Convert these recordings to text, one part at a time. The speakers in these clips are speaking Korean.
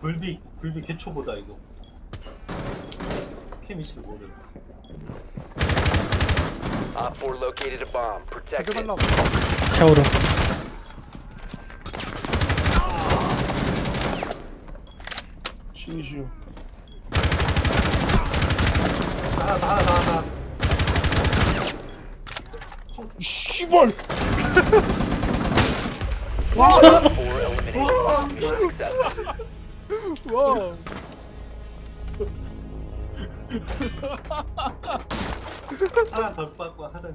굴비 개초보다 이거. 케미실 모르. Op 4 located a bomb. Protect it. 샤워로. 신이시여. 하나. 씨발. Op 4 eliminated. Mission successful. 와. 하나 더 빠고 하다니.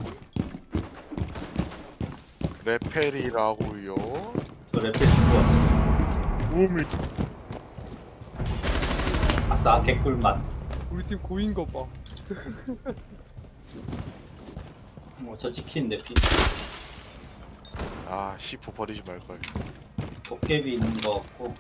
레펠이라고요? 저 랩에 주고 왔어. 몸이. 아싸 개꿀맛. 우리 팀 고인 거 봐. 저 치킨 내피. 아 C4 버리지 말걸. 도깨비 있는 거 같고.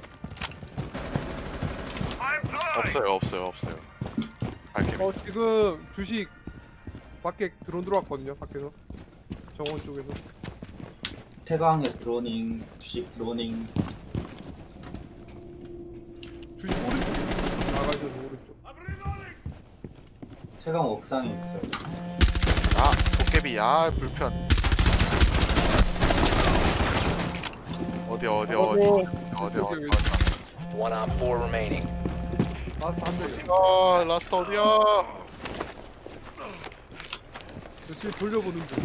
없어요. 알케미. 지금 주식 밖에 드론 들어왔거든요. 밖에서 정원 쪽에서. 태광의 드로닝, 주식 드로닝. 주식 오른쪽 나가셔서 오른쪽. 태광 옥상에 있어요. 아 도깨비. 아 불편. 어디. One Op 4 remaining. 라스트 한 대. 아 라스트 어디야? 지금 돌려보는 중.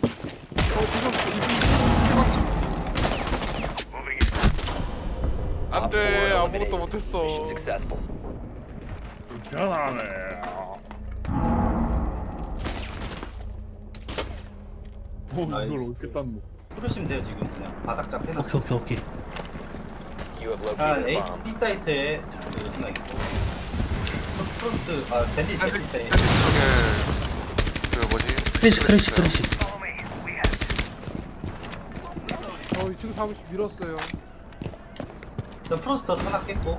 지금 안돼 Op 4 아무것도 eliminated. 못했어. Mission successful. 불편하네. 이걸 나이스. 어떻게 땄노? 풀으시면 돼요 지금 그냥 바닥작 해놨어. 오케이. You have 아 located a A, bomb. B 사이트에 하나 있고. 프론트 밴디 제 밑에. 그 뭐지? 크래시. 2층 사무실 밀었어요. 저 프로스터 하나 깼고.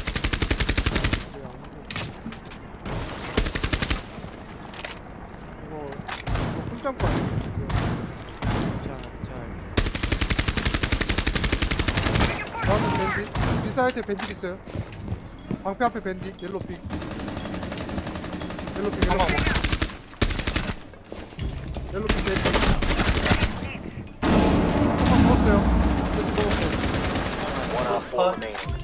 이거 풀장판. 다음은 밴딧. 비사이트에 밴딧 있어요. 방패 앞에 밴딧. 옐로핑. 옐로핑 밴딧. 한번 먹었어요. One Op 4 remaining.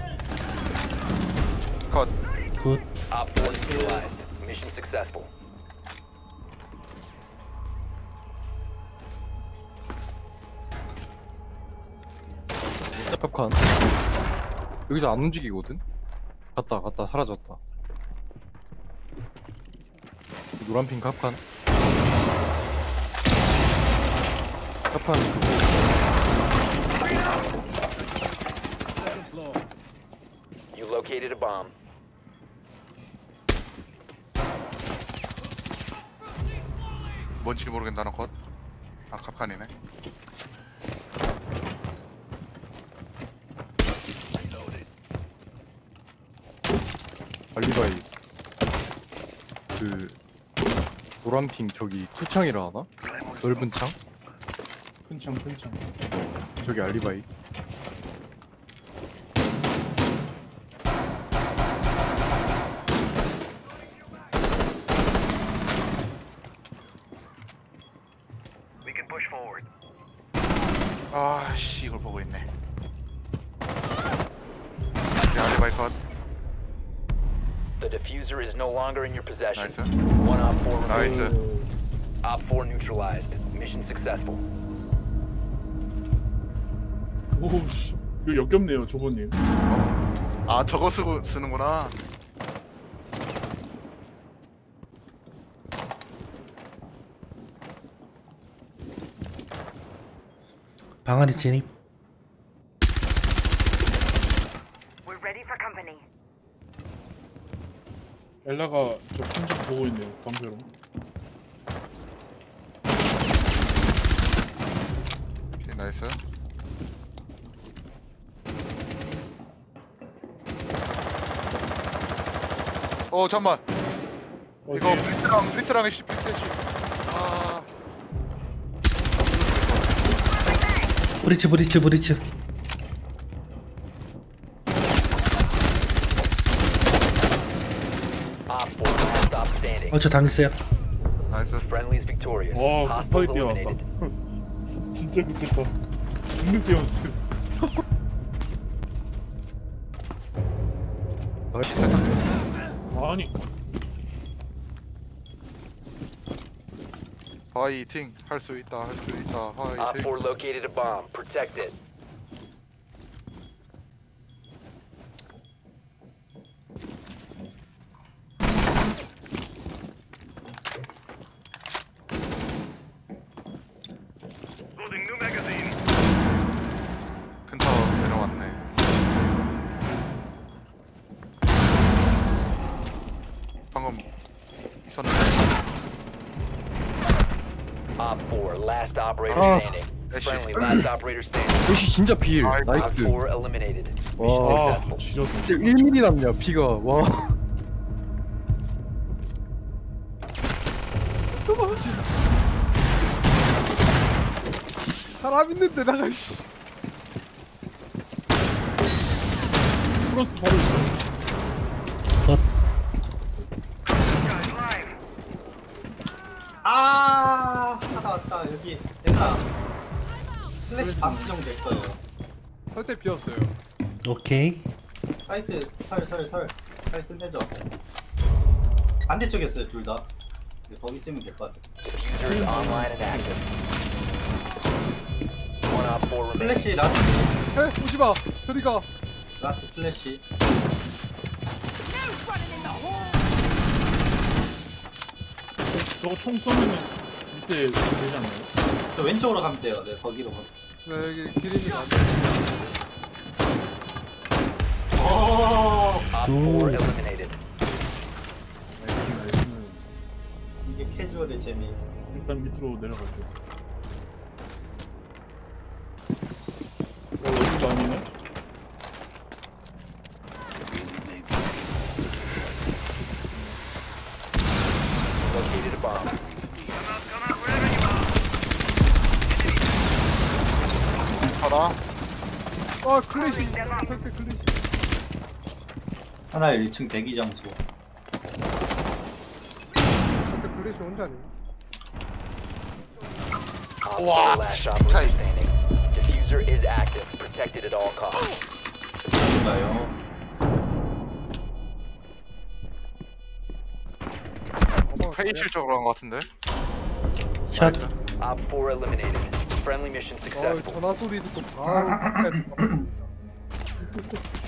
컷. 굿. Op 4 neutralized. Mission successful. 팝칸 여기서 안 움직이거든? 갔다 사라졌다. 노란핑 팝칸 그거 You located a bomb. 뭔지 모르겠다. 나는 컷. 아 갑칸이네. 알리바이 그 노란핑 저기 투창이라 하나? 넓은 창? 큰창. 저기 알리바이. 아씨 이걸 보고 있네. 알리바이 컷. The diffuser is no longer in your possession. 나이스. One Op 4 remaining. 나이스. Op 4 neutralized. Mission successful. 오우씨. 이거 역겹네요, 조보님. 아 저거 쓰는구나. 방 안에 진입. We're ready for company. 엘라가 저 편집 보고 있네요, 방패로. 오케이 나이스. 잠만. 이거 블리츠랑 애쉬 블리츠. 아 브리츠. 저 당했어요. 나이스. Friendly's victorious. 와 급하게 Hostiles 뛰어왔다. eliminated. 진짜 급했다. 죽는 뛰어왔어요. 아니 파이팅 할 수 있다 할 수 있다 Op 파이팅. 4 located a bomb. Protect it. 큰 타워 내려왔네. 방금 있었는데. Op 4, last operator Ah. standing. That Friendly, shit. last operator standing. 역시 진짜 필. 아이고. Op 나이스. 4 eliminated. 와. 아 지렸어. 진짜 1mm 남냐 피가. 와. 사람 있는데 나가 이씨. 프로스트 바로 있어. 컷. 아, 하다 왔다. 여기 내가 플래시 방지정 될 거예요. 설대 비었어요. 오케이. 사이트 설. 사이트 끝내죠. 반대쪽에 있어요, 둘 다. 거기쯤은 될 것 같아. Diffuser is online and active. One Op 4 remaining. 플래시 라스트, 에 오지마. 저리가. 라스트 플래시. 저거 총 쏘면은 밑에 되지 않나요? 저 왼쪽으로 가면 돼요. 네, 거기로 가. 네 여기 기름이 안 돼. 오, Op 4 Good. eliminated. 나이스. 이게 캐주얼의 재미. 일단 밑으로 내려갈게요. 여기도 아니네? Located a bomb. 가라. 아 클래시. 설대 클래시. 하나 1층 대기 장소. 설대 클래시 혼자네. Op Wow, 4 last shit. operator standing. Diffuser is active. Protected at all costs. 가요. 회의실 쪽으로 간 것 같은데. 샷. Op 4 eliminated. Friendly mission 아 successful. 전화 소리 듣고 바로